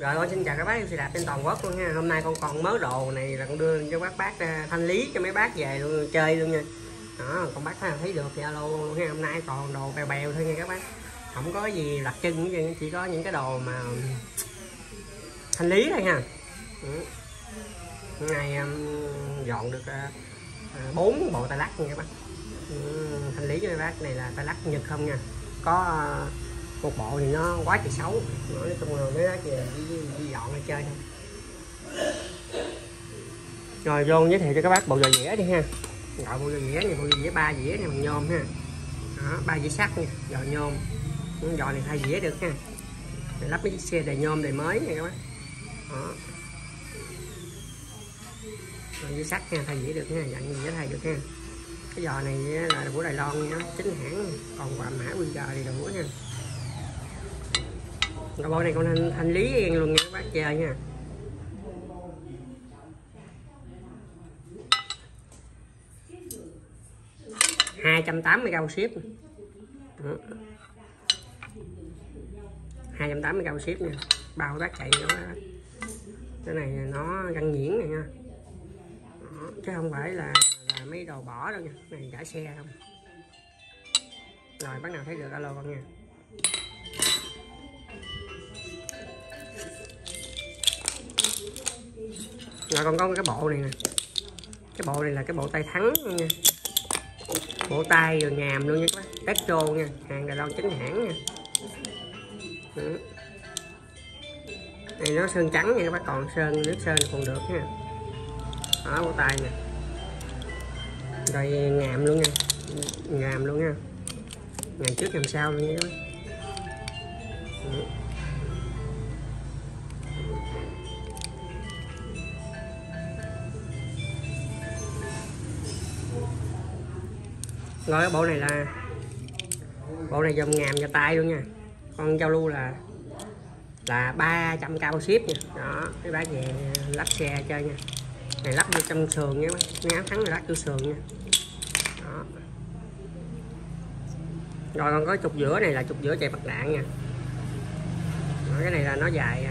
Rồi con xin chào các bác em xe đạp trên toàn quốc luôn nha. Hôm nay con còn mớ đồ này là con đưa cho các bác thanh lý cho mấy bác về luôn chơi luôn nha. Đó, con bác thấy được thì alo luôn nha. Hôm nay còn đồ bèo bèo thôi nha các bác. Không có gì đặc trưng, chỉ có những cái đồ mà thanh lý thôi nha. Hôm nay dọn được 4 bộ tay lắc nha các bác. Thanh lý cho các bác, này là tay lắc Nhật không nha. Có một bộ thì nó quá trời xấu, nói chung là mấy đó chỉ dọn để chơi thôi. Rồi vô giới thiệu cho các bác bộ giò dĩa đi ha. Gọi bộ giò dĩa này, bộ giò dĩa 3 dĩa này bằng nhôm ha. Đó, 3 dĩa sắt nha, giò nhôm. Giò này thay dĩa được ha. Để lắp mấy chiếc xe đầy nhôm đầy mới nha các bác. Đó. Rồi dĩa sắt nha, thay dĩa được ha, dặn dĩa thay được ha. Cái giò này là của Đài Loan nha, chính hãng, còn quà mã quy giờ thì đủ nha. Cái bộ này con thanh lý luôn nha các bác chơi nha. $280 ship. 280 ship nha. Bao bác chạy nữa. Cái này nó găng nhuyễn này nha. Đó, chứ không phải là mấy đồ bỏ đâu nha. Cái này cả xe không. Rồi bác nào thấy được alo con nha. Rồi còn có cái bộ này nè. Cái bộ này là cái bộ tay thắng nha. Bộ tay rồi ngàm luôn nha các bác. Petro nha, hàng Đài Loan chính hãng nha. Này nó sơn trắng nha các bác, còn sơn nước sơn còn được nha. Đó, bộ tay nè. Rồi ngàm luôn nha. Ngàm luôn nha. Ngàm trước ngàm sau luôn nha các bác. Rồi cái bộ này là bộ này dòng ngàm và tay luôn nha. Con giao lưu là 300 ship nha. Đó, mấy bác về lắp xe chơi nha. Này lắp vô trong sườn nha, mấy áo thắng này lắp vô sườn nha. Đó. Rồi còn có trục giữa này là trục giữa chạy bạc đạn nha. Đó, cái này là nó dài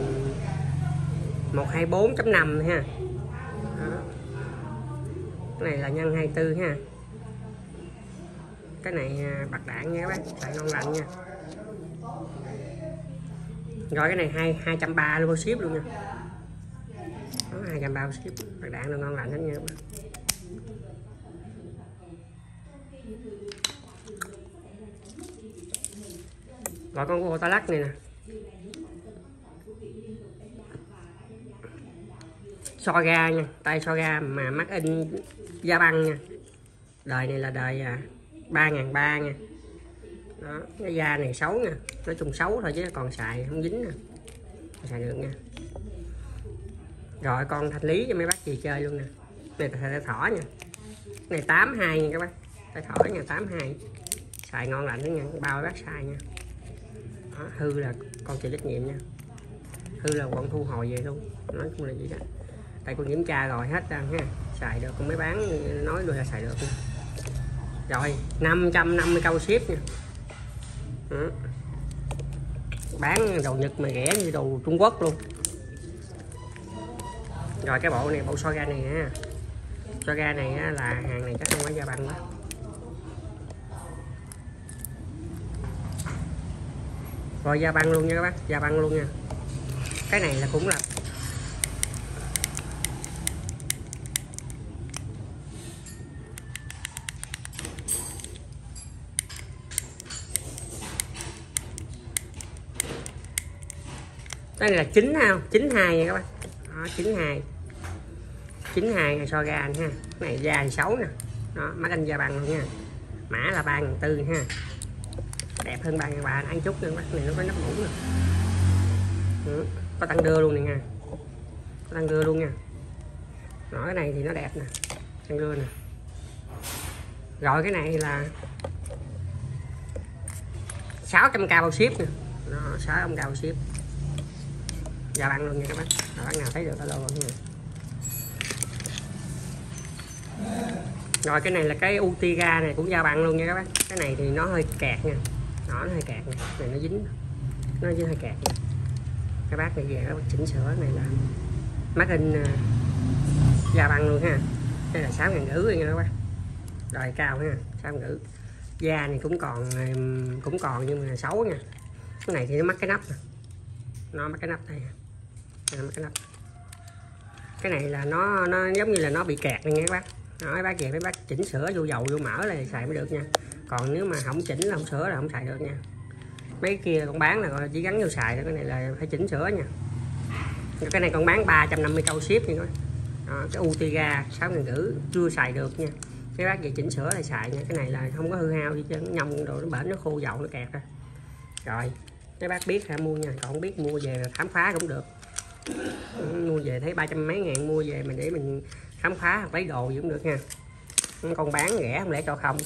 124.5 ha. Đó. Cái này là nhân 24 ha. Cái này bạc đạn nha các bác, xài ngon lành nha. Rồi cái này 230 ship luôn nha. Đó, 230 ship, bạc đạn là ngon lành hết nha các bác. Rồi con ô tô lắc này nè. So ga nha, tay so ga mà mắc in da băng nha. Đời này là đời 3.300 nha. Đó, cái da này xấu nha, nói chung xấu thôi chứ còn xài không dính nè, xài được nha. Rồi con thanh lý cho mấy bác gì chơi luôn nè. Này tay thỏ nha, cái này 82 nha các bác, tay thỏ nha 82, xài ngon lành đó nha, bao bác xài nha. Đó, hư là con chịu trách nhiệm nha, hư là con thu hồi về luôn, nói chung là gì đó. Tại con kiểm tra rồi hết ra ha, xài được, con mới bán nói luôn là xài được nha. Rồi 550 ship nha. Đó. Bán đồ Nhật mà rẻ như đồ Trung Quốc luôn. Rồi cái bộ này, bộ so ga này ha. So ga này là hàng này chắc không phải da băng đó. Rồi da băng luôn nha các bác, da băng luôn nha. Cái này là cũng là cái này là 92 nha các bác. Đó, 92 này so ga ha. Cái này da thì xấu nè. Đó, mắt anh da băng luôn nha. Mã là 3.400 ha. Đẹp hơn 3.300 ăn chút nữa các bác. Này nó có nắp mũ nè. Có tăng đưa luôn này nha. Có tăng đưa luôn nha. Đó, cái này thì nó đẹp nè. Tăng đưa nè. Rồi cái này là 600k bao ship nè. Đó, 600k bao ship. Da băng luôn nha các bác. Rồi bác nào thấy được alo nha. Rồi cái này là cái Utiga này cũng da băng luôn nha các bác. Cái này thì nó hơi kẹt nha. Nó hơi kẹt nha. Này nó dính. Nó dính hơi kẹt nha. Cái bác này về nó chỉnh sửa này là mát in da băng luôn ha. Đây là 6.500 nha các bác, đời cao ha, 6.500. Da này cũng còn nhưng mà xấu nha. Cái này thì nó mắc cái nắp nè, nó mắc cái nắp này, mắc cái nắp. Cái này là nó giống như là nó bị kẹt nha các bác. Đó, mấy bác về mấy bác chỉnh sửa vô dầu vô mỡ là xài mới được nha. Còn nếu mà không chỉnh là không sửa là không xài được nha. Mấy kia con bán là chỉ gắn vô xài, cái này là phải chỉnh sửa nha. Cái này con bán 350 câu ship nha các bác. Đó, cái Utiga 6.500 chưa xài được nha. Cái bác về chỉnh sửa là xài nha. Cái này là không có hư hao gì chứ, nhông rồi nó bển, nó khô dầu nó kẹt ra. Rồi mấy bác biết hả mua nha, còn không biết mua về là khám phá cũng được. Mua về thấy 300 mấy ngàn mua về mình để mình khám phá hoặc lấy đồ gì cũng được nha. Con bán rẻ không lẽ cho không.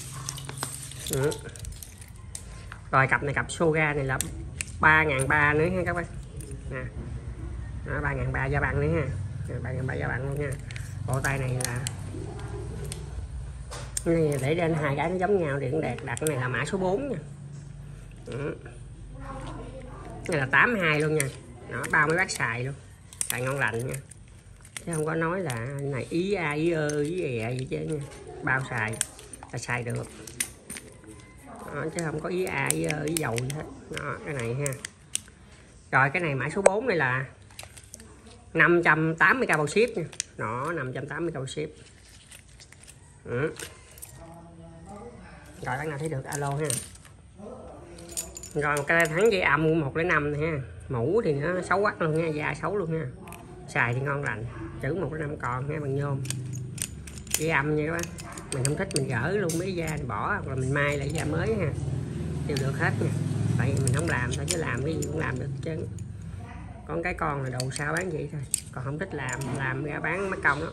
Rồi cặp này, cặp Soga này là 3.300 nữa ha các bác nè. 3.300 da băng nữa ha, 3.300 da băng luôn nha. Bộ tay này là này để trên hai cái nó giống nhau thì cũng đẹp. Đặt cái này là mã số 4 nha. Này là 82 luôn nha. Đó, bao mấy bác xài luôn, xài ngon lành nha, chứ không có nói là này ý a ý ơ ý ẹ gì chứ nha. Bao xài là xài được. Đó, chứ không có ý a ý ơ ý dầu gì hết. Đó, cái này ha. Rồi cái này mã số 4 này là 580k bao ship nha. Đó, 580k bao ship. Rồi bác nào thấy được alo ha. Rồi một cái thắng dây âm 105 này ha. Mũ thì nó xấu quắc luôn nha, da xấu luôn nha. Xài thì ngon lành, chữ 105 còn nha, bằng nhôm. Dây âm nha các bác. Mình không thích mình gỡ luôn mấy da mình bỏ, hoặc là mình may lại da mới ha, đều được hết nha. Tại vì mình không làm thôi, chứ làm cái gì cũng làm được chứ. Con cái con là đầu sao bán vậy thôi, còn không thích làm ra bán mất công đó.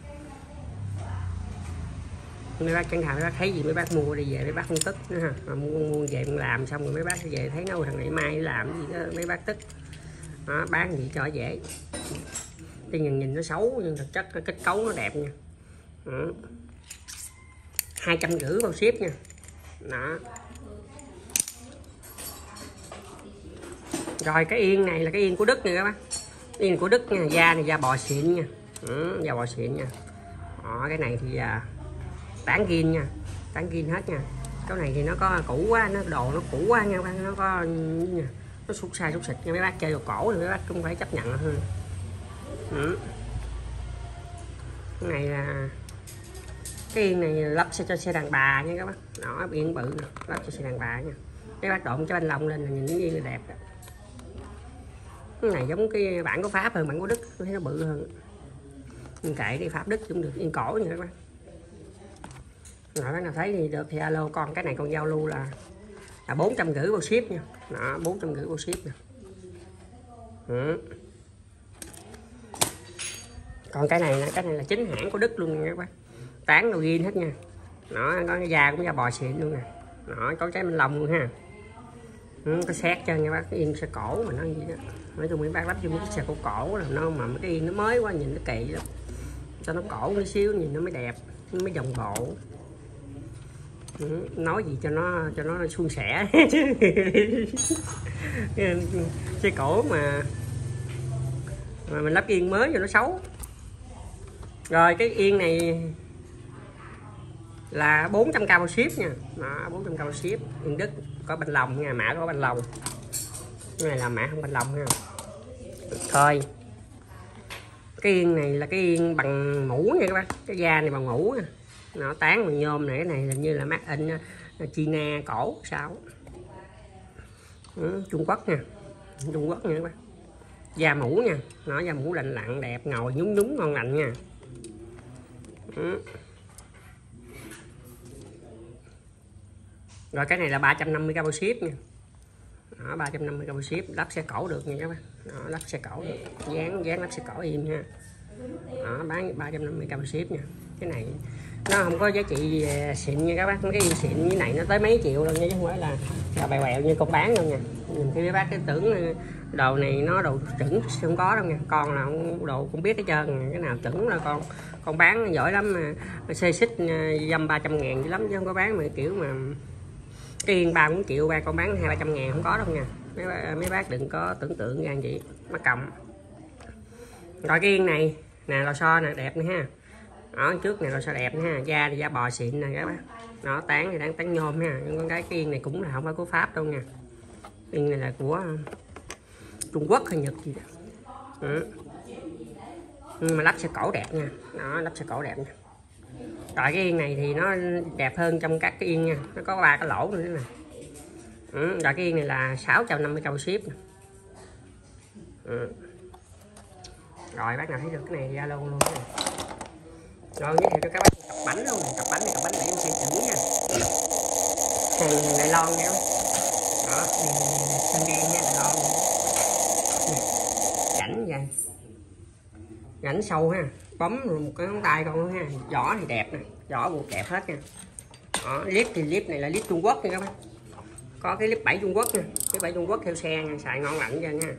Mấy bác chẳng thà mấy bác thấy gì mấy bác mua đi về mấy bác không tức nữa ha. Mà mua về mình làm xong rồi mấy bác về thấy đâu thằng này mai làm gì đó mấy bác tức. Đó, bán gì cho dễ. Tuy nhiên nhìn nó xấu nhưng thực chất cái kết cấu nó đẹp nha. 250 bao ship nha. Đó. Rồi cái yên này là cái yên của Đức nha các bác. Yên của Đức nha, da này da bò xịn nha. Da bò xịn nha. Đó, cái này thì tán gin nha, tán gin hết nha. Cái này thì nó có cũ quá, nó đồ nó cũ quá nha các bác, nó có nha, nó xúc sai xúc xịt nha. Mấy bác chơi vào cổ thì mấy bác cũng phải chấp nhận hơn. Cái này là cái yên này lắp cho xe đàn bà nha các bác. Đó, yên bự nè, lắp cho xe đàn bà nha. Cái bác độn cho anh lông lên là nhìn cái yên là đẹp đó. Cái này giống cái bản của Pháp hơn bản của Đức, tôi thấy nó bự hơn. Mình kệ đi, Pháp Đức cũng được, yên cổ nha các bác. Rồi bác nào thấy thì được thì alo. Còn cái này con giao lưu là 450 bao ship nha. Đó, 450 bao ship nè. Còn cái này là chính hãng của Đức luôn nha các bác. Tán đồ ghi hết nha. Nó có cái da cũng da bò xịn luôn nè. Nó có trái minh lông luôn ha. Có xét cho nha bác. Cái yên xe cổ mà nó gì đó. Nói chung mấy bác lắp vô mấy cái xe cổ là nó mà cái yên nó mới quá nhìn nó kỳ lắm. Cho nó cổ một xíu nhìn nó mới đẹp, nó mới vòng bộ. Nói gì cho nó suôn sẻ xe cổ mà mình lắp yên mới cho nó xấu. Rồi cái yên này là 400k bao ship nha. Đó, 400k bao ship. Yên Đức có banh lồng nha, mã có banh lồng. Cái này là mã không banh lồng ha. Thôi cái yên này là cái yên bằng mũ nha các bác. Cái da này bằng mũ nha. Nó tán bằng nhôm này. Cái này là như là made in China cổ sao. Trung Quốc nha, Trung Quốc nha các bác. Da mũ nha, nó da mũ lạnh lặn đẹp, ngồi nhúng nhúng ngon lành nha. Rồi cái này là 350k bao ship nha. Đó, 350k bao ship, lắp xe cổ được nha các bác. Đó, lắp xe cổ được, dán lắp xe cổ im ha. Đó, bán 350k bao ship nha. Cái này nó không có giá trị xịn nha các bác. Cái yên xịn như này nó tới mấy triệu luôn nha, chứ không phải là bèo bèo như con bán đâu nha. Nhìn khi mấy bác cái tưởng đồ này nó đồ chuẩn, không có đâu nha. Con là đồ cũng biết hết trơn, cái nào chuẩn là con bán giỏi lắm mà xê xích dăm 300 ngàn dữ lắm, chứ không có bán mà kiểu mà cái yên 3-4 triệu ba con bán 200-300 ngàn không có đâu nha. mấy bác đừng có tưởng tượng ra vậy má cầm. Rồi cái yên này nè, lò xo nè, đẹp nè ha. Đó, trước này lò xo đẹp nè ha, da thì da bò xịn nè các bác. Nó tán thì đang tán nhôm ha, nhưng con cái yên này cũng là không phải của Pháp đâu nha. Yên này là của Trung Quốc hay Nhật gì đó. Nhưng mà lắp xe cổ đẹp nha. Đó, lắp xe cổ đẹp nha. Rồi cái yên này thì nó đẹp hơn trong các cái yên nha, nó có 3 cái lỗ nữa nè. Rồi cái yên này là 650 ship nè. Rồi bác nào thấy được cái này thì alo luôn nha. Rồi giới thiệu cho các bác cặp bánh luôn này, cặp bánh để em xây chữ nha. Hàng Đài Loan nha. Đó, xanh đen nha, Đài Loan. Rãnh vậy. Rãnh sâu ha, bấm rồi một cái ngón tay con ha. Vỏ thì đẹp nè, vỏ buộc đẹp hết nha. Đó, clip thì clip này là clip Trung Quốc nha các bác. Có cái clip 7 Trung Quốc nha, clip 7 Trung Quốc theo xe nha, xài ngon lành cho nha.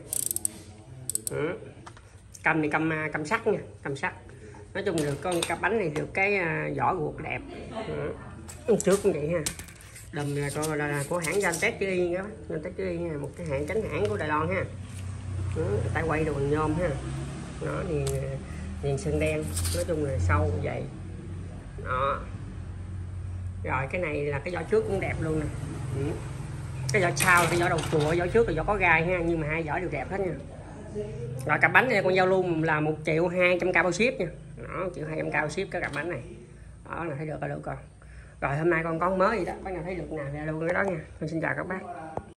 Cầm thì cầm sắt nha, cầm sắt. Nói chung được con cặp bánh này được cái vỏ ruột đẹp. Trước cũng vậy ha. Đùm là của hãng Danh Tết Chữ các bác. Danh Tết Chữ nha, một cái hãng tránh hãng của Đài Loan ha. Tay quay đồ bằng nhôm ha. Nó thì viền sơn đen, nói chung là sâu vậy. Đó. Rồi cái này là cái vỏ trước cũng đẹp luôn nè. Cái vỏ sau, cái vỏ đầu chùa, vỏ trước là vỏ có gai ha, nhưng mà hai vỏ đều đẹp hết nha. Rồi cặp bánh này con giao luôn là 1.200.000 bao ship nha. Đó, 1.200.000 bao ship cái cặp bánh này. Đó là thấy được rồi. Rồi hôm nay con mới gì đó, bác nào thấy được nào thì alo cái đó nha. Con xin chào các bác.